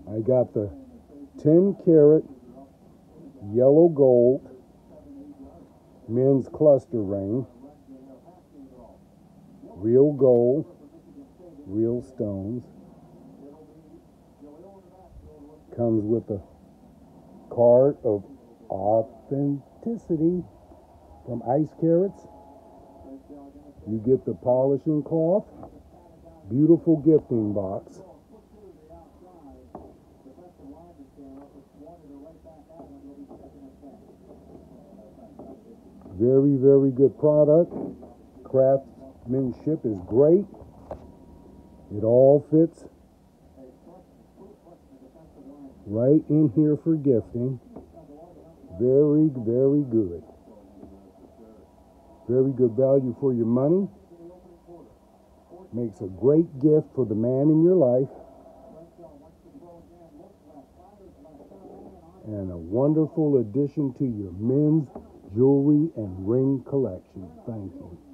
I got the 10 carat yellow gold men's cluster ring, real gold, real stones. Comes with a card of authenticity from ICE Carats. You get the polishing cloth, beautiful gifting box. Very, very good product. Craftsmanship is great. It all fits right in here for gifting. Very, very good. Very good value for your money. Makes a great gift for the man in your life. And a wonderful addition to your men's jewelry and ring collection. Thank you.